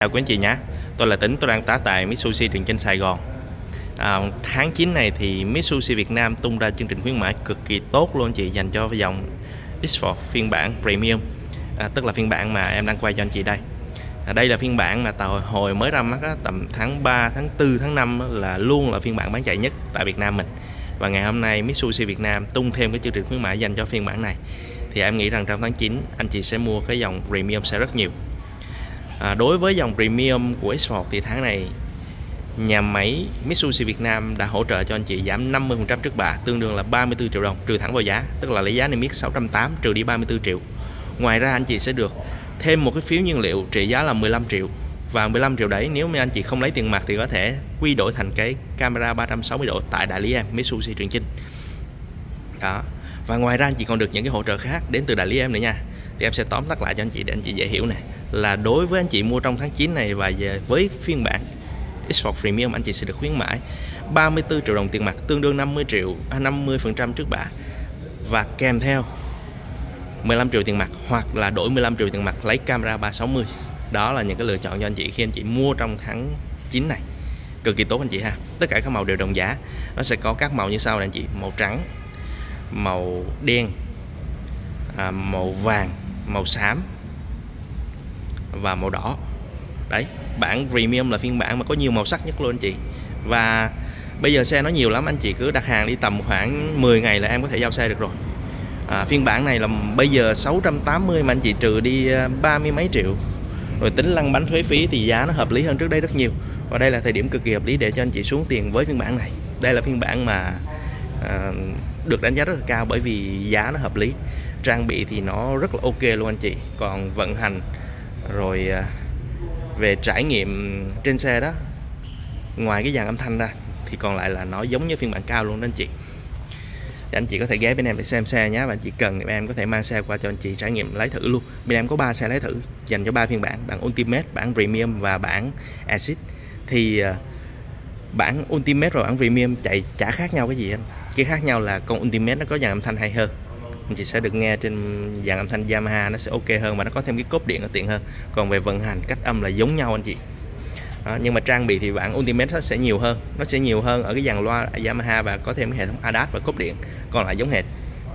Chào quý anh chị nhé, tôi là Tính, tôi đang tá tại Mitsubishi Trường Chinh Sài Gòn. Tháng 9 này thì Mitsubishi Việt Nam tung ra chương trình khuyến mãi cực kỳ tốt luôn anh chị, dành cho dòng X-Force phiên bản Premium, tức là phiên bản mà em đang quay cho anh chị đây. Đây là phiên bản mà hồi mới ra mắt tầm tháng 3, tháng 4, tháng 5 là luôn là phiên bản bán chạy nhất tại Việt Nam mình. Và ngày hôm nay Mitsubishi Việt Nam tung thêm cái chương trình khuyến mãi dành cho phiên bản này. Thì em nghĩ rằng trong tháng 9 anh chị sẽ mua cái dòng Premium sẽ rất nhiều. Đối với dòng Premium của X-Force thì tháng này nhà máy Mitsubishi Việt Nam đã hỗ trợ cho anh chị giảm 50% trước bạ, tương đương là 34 triệu đồng trừ thẳng vào giá, tức là lấy giá niêm yết 680 trừ đi 34 triệu. Ngoài ra anh chị sẽ được thêm một cái phiếu nhiên liệu trị giá là 15 triệu. Và 15 triệu đấy nếu mà anh chị không lấy tiền mặt thì có thể quy đổi thành cái camera 360 độ tại đại lý em Mitsubishi Trường Chinh. Đó. Và ngoài ra anh chị còn được những cái hỗ trợ khác đến từ đại lý em nữa nha. Thì em sẽ tóm tắt lại cho anh chị để anh chị dễ hiểu này. Là đối với anh chị mua trong tháng 9 này và với phiên bản X-Force Premium, anh chị sẽ được khuyến mãi 34 triệu đồng tiền mặt, tương đương 50% trước bạ, và kèm theo 15 triệu tiền mặt hoặc là đổi 15 triệu tiền mặt lấy camera 360. Đó là những cái lựa chọn cho anh chị khi anh chị mua trong tháng 9 này. Cực kỳ tốt anh chị ha. Tất cả các màu đều đồng giá. Nó sẽ có các màu như sau này anh chị: màu trắng, màu đen, màu vàng, màu xám và màu đỏ. Đấy, bản Premium là phiên bản mà có nhiều màu sắc nhất luôn anh chị. Và bây giờ xe nó nhiều lắm, anh chị cứ đặt hàng đi tầm khoảng 10 ngày là em có thể giao xe được rồi. Phiên bản này là bây giờ 680 mà anh chị trừ đi 30 mấy triệu, rồi tính lăn bánh thuế phí thì giá nó hợp lý hơn trước đây rất nhiều. Và đây là thời điểm cực kỳ hợp lý để cho anh chị xuống tiền với phiên bản này. Đây là phiên bản mà được đánh giá rất là cao bởi vì giá nó hợp lý. Trang bị thì nó rất là ok luôn anh chị. Còn vận hành rồi về trải nghiệm trên xe đó, ngoài cái dàn âm thanh ra thì còn lại là nó giống như phiên bản cao luôn đó anh chị. Thì anh chị có thể ghé bên em để xem xe nhé, và anh chị cần thì em có thể mang xe qua cho anh chị trải nghiệm lái thử luôn. Bên em có 3 xe lái thử dành cho 3 phiên bản: bản Ultimate, bản Premium và bản Acid. Thì bản Ultimate và bản Premium chạy chả khác nhau cái gì anh. Cái khác nhau là con Ultimate nó có dàn âm thanh hay hơn, anh chị sẽ được nghe trên dàn âm thanh Yamaha, nó sẽ ok hơn và nó có thêm cái cốp điện nó tiện hơn. Còn về vận hành, cách âm là giống nhau anh chị. Đó, nhưng mà trang bị thì bản Ultimate nó sẽ nhiều hơn, ở cái dàn loa Yamaha và có thêm cái hệ thống ADAS và cốp điện, còn lại giống hệt.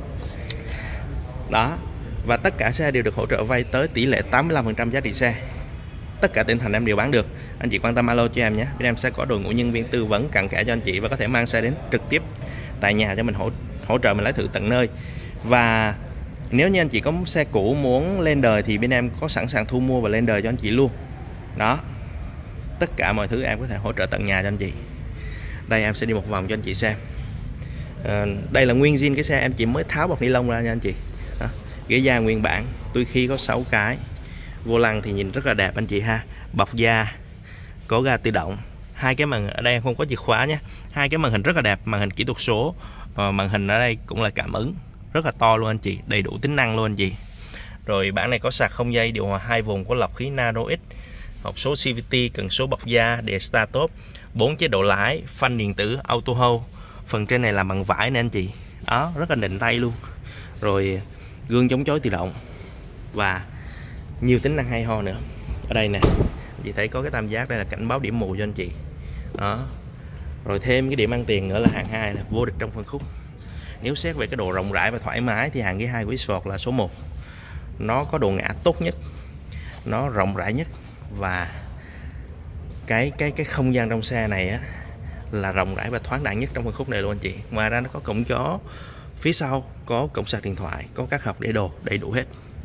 Đó, và tất cả xe đều được hỗ trợ vay tới tỷ lệ 85% giá trị xe. Tất cả tỉnh thành em đều bán được. Anh chị quan tâm alo cho em nhé. Bên em sẽ có đội ngũ nhân viên tư vấn cặn kẽ cho anh chị và có thể mang xe đến trực tiếp tại nhà cho mình hỗ trợ mình lái thử tận nơi. Và nếu như anh chị có xe cũ muốn lên đời thì bên em có sẵn sàng thu mua và lên đời cho anh chị luôn. Đó, tất cả mọi thứ em có thể hỗ trợ tận nhà cho anh chị. Đây em sẽ đi một vòng cho anh chị xem. Đây là nguyên zin cái xe, em chỉ mới tháo bọc ni lông ra nha anh chị. Đó, ghế da nguyên bản, tuy khi có 6 cái. Vô lăng thì nhìn rất là đẹp anh chị ha. Bọc da, có ga tự động. Hai cái màn ở đây không có chìa khóa nhé. Hai cái màn hình rất là đẹp, màn hình kỹ thuật số. Màn hình ở đây cũng là cảm ứng rất là to luôn anh chị, đầy đủ tính năng luôn anh chị. Rồi bản này có sạc không dây, điều hòa 2 vùng, có lọc khí Nano X, hộp số CVT, cần số bọc da, đèn start top, 4 chế độ lái, phanh điện tử auto hold. Phần trên này làm bằng vải nè anh chị. Đó, rất là nịnh tay luôn. Rồi gương chống chói tự động và nhiều tính năng hay ho nữa. Ở đây nè, chị thấy có cái tam giác, đây là cảnh báo điểm mù cho anh chị. Đó. Rồi thêm cái điểm ăn tiền nữa là hạng 2 là vô địch trong phân khúc. Nếu xét về cái độ rộng rãi và thoải mái thì hạng ghế 2 của X-Force là số 1. Nó có độ ngã tốt nhất, nó rộng rãi nhất, và cái không gian trong xe này á là rộng rãi và thoáng đãng nhất trong phân khúc này luôn anh chị. Ngoài ra nó có cổng gió phía sau, có cổng sạc điện thoại, có các hộc để đồ, đầy đủ hết.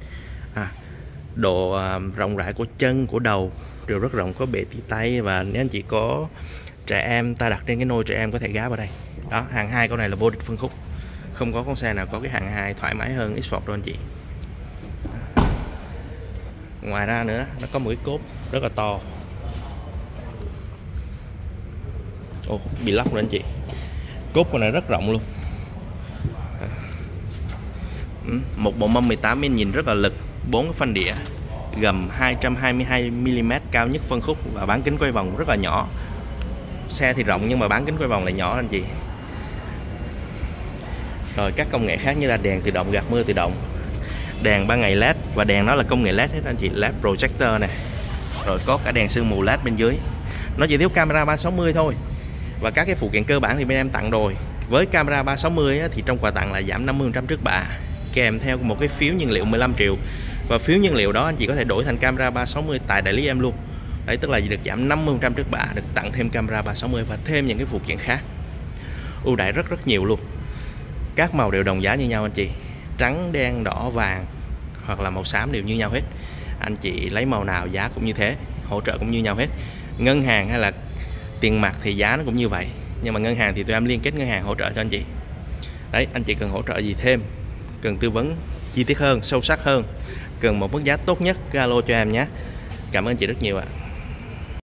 Độ rộng rãi của chân, của đầu đều rất rộng, có bệ tỉ tay, và nếu anh chị có trẻ em, ta đặt trên cái nôi trẻ em có thể gá vào đây. Đó, hạng 2 con này là vô địch phân khúc. Không có con xe nào có cái hạng 2 thoải mái hơn X-Force đâu anh chị. Ngoài ra nữa, nó có một cái cốp rất là to. Bị lóc rồi anh chị. Cốp con này rất rộng luôn. Một bộ mâm 18 inch nhìn rất là lực, 4 cái phanh đĩa, gầm 222mm cao nhất phân khúc và bán kính quay vòng rất là nhỏ. Xe thì rộng nhưng mà bán kính quay vòng lại nhỏ anh chị. Rồi các công nghệ khác như là đèn tự động gạt mưa tự động, đèn ban ngày LED, và đèn nó là công nghệ LED hết anh chị, LED projector này. rồi có cả đèn sương mù LED bên dưới. Nó chỉ thiếu camera 360 thôi. Và các cái phụ kiện cơ bản thì bên em tặng rồi. Với camera 360 á, thì trong quà tặng là giảm 50% trước bạ, kèm theo một cái phiếu nhiên liệu 15 triệu. Và phiếu nhiên liệu đó anh chị có thể đổi thành camera 360 tại đại lý em luôn. Đấy, tức là được giảm 50% trước bạ, được tặng thêm camera 360 và thêm những cái phụ kiện khác. Ưu đãi rất nhiều luôn. Các màu đều đồng giá như nhau anh chị. Trắng, đen, đỏ, vàng hoặc là màu xám đều như nhau hết. Anh chị lấy màu nào giá cũng như thế, hỗ trợ cũng như nhau hết. Ngân hàng hay là tiền mặt thì giá nó cũng như vậy. Nhưng mà ngân hàng thì tụi em liên kết ngân hàng hỗ trợ cho anh chị. Đấy, anh chị cần hỗ trợ gì thêm, cần tư vấn chi tiết hơn, sâu sắc hơn, cần một mức giá tốt nhất, alo cho em nhé. Cảm ơn chị rất nhiều ạ.